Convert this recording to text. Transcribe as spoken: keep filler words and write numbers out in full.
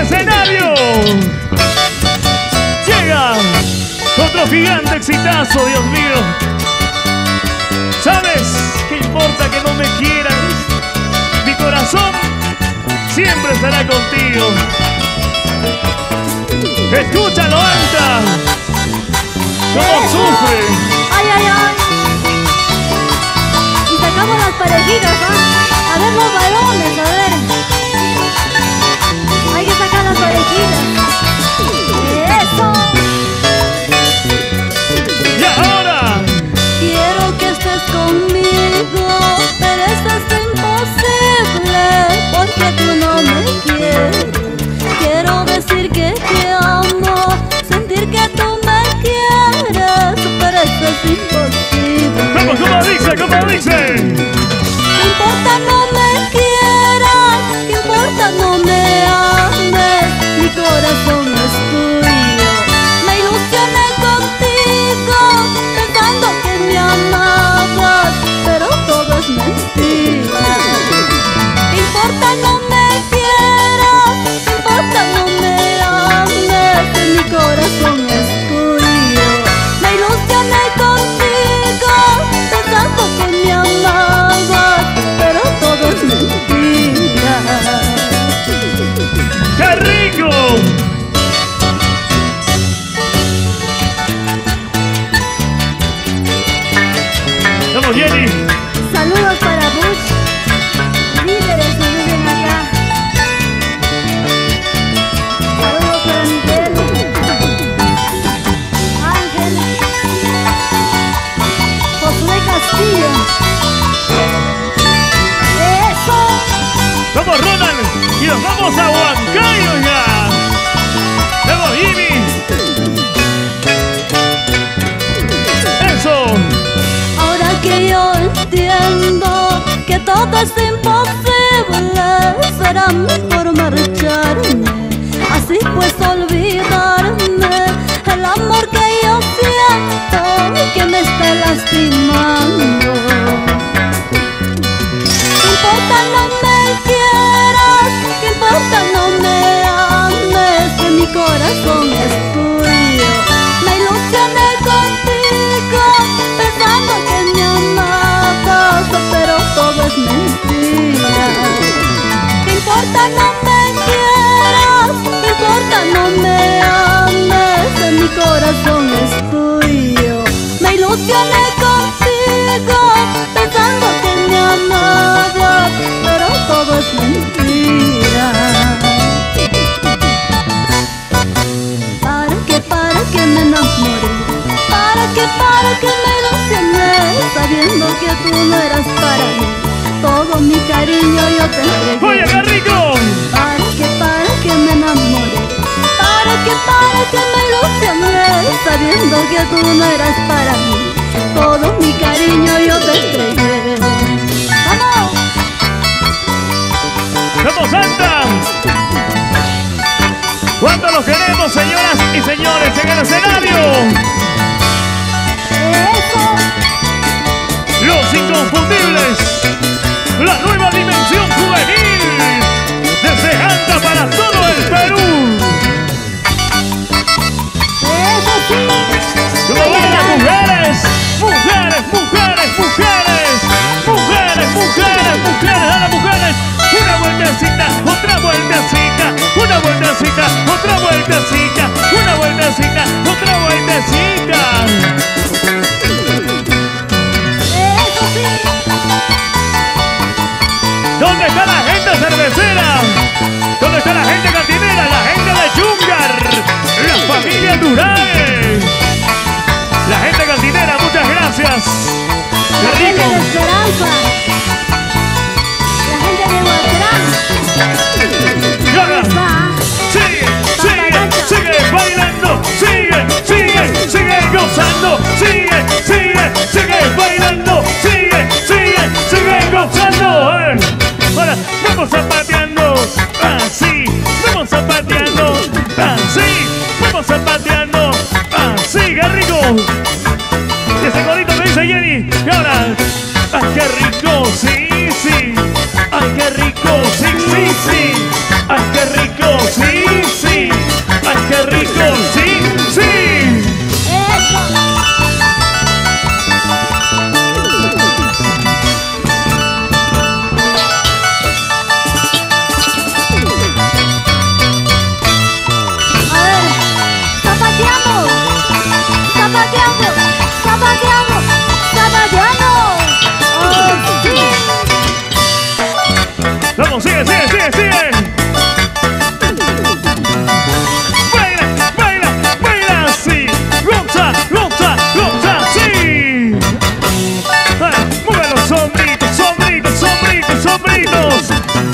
escenario llega otro gigante exitazo, Dios mío. ¿Sabes qué importa que no me quieras? Mi corazón siempre estará contigo. Escúchalo, Anta. ¿Cómo sufre? Ay, ay, ay. Y sacamos las parejitas, ¿ah? A ver los varones, a ver. Hay que sacar las parejitas. Eso. Y ahora quiero que estés conmigo, pero esto es imposible porque tú no me quieres. Quiero decir que te amo, sentir que tú me quieres, pero esto es imposible. ¿Cómo, cómo dice? ¿Cómo dice? ¿Qué importa no me quieras? ¿Qué importa no me ames? Mi corazón es tuyo. Me ilusioné contigo, pensando que me amabas, pero todo es mentira. ¿Qué importa no me quieras? ¿Qué importa no me ames? Que mi corazón es tuyo. Me ilusioné contigo, pensando que me amabas, pero todo es mentira. ¡Qué rico! ¡Vamos, Jenny! Saludos para Bush, líderes que viven acá. Saludos para Miguel, Ángel, Josué Castillo. ¡Eso! ¡Vamos, Ronald! ¡Y nos vamos a Huancayo ya! ¡Vamos, Jimmy! ¡Eso! Ahora que yo entiendo que todo es imposible, será mejor marcharme, así pues olvidarme el amor que yo siento y que me está lastimando. ¿Qué importa no me quieras? ¿Qué importa no me ames? Que mi corazón es tuyo. Me ilusioné contigo, pensando que me amabas, pero todo es mentira. ¿Qué importa no me quieras? ¿Qué importa no me ames? Que mi corazón es tuyo. Me ilusioné contigo, pensando que me amabas, pero todo es mentira. ¿Para qué, para qué me enamoré? ¿Para qué, para qué me ilusioné? Sabiendo que tú no eras para mí, todo mi cariño yo te entregué. ¡Oye, qué rico! ¿Para qué, para qué me enamoré? ¿Para qué, para qué me ilusioné? Sabiendo que tú no eras para mí, todo mi cariño yo te entregué. ¡Vamos! ¡Vamos, Santa! ¿Cuánto los queremos, señoras y señores, en el escenario? ¡Eso! Los inconfundibles, la nueva dimensión juvenil, desde Anta para todo el Perú. ¡Eso sí! ¡Como van las mujeres! ¡Mujeres, mujeres, mujeres! ¡Mujeres, mujeres, mujeres! ¡A las mujeres! Una vueltecita, otra vueltecita, una vueltecita, otra vueltecita, una vueltecita, otra vueltecita. ¡Eso sí! ¿Dónde está la gente cervecera? ¿Dónde está la gente cantinera? La gente de Yungar, la familia Durán, la gente cantinera, muchas gracias. La ¡Qué gente rico! de Esperanza, la gente de Huatrán. Y ahora, sigue, sigue, sigue bailando, sigue, sigue, sigue gozando, sigue, sigue, sigue bailando, sigue, sigue, sigue gozando. Eh. Ahora, vamos zapateando, así, vamos zapateando, así, vamos zapateando, así, qué rico. Y ese corito que dice Jenny, y ahora, ah, qué rico, sí. Vamos, sigue, sigue, sigue, sigue. Baila, baila, baila así. Gota, gota, gota, sí. Ah, mueve los sombritos, sombritos, sombritos, sombritos.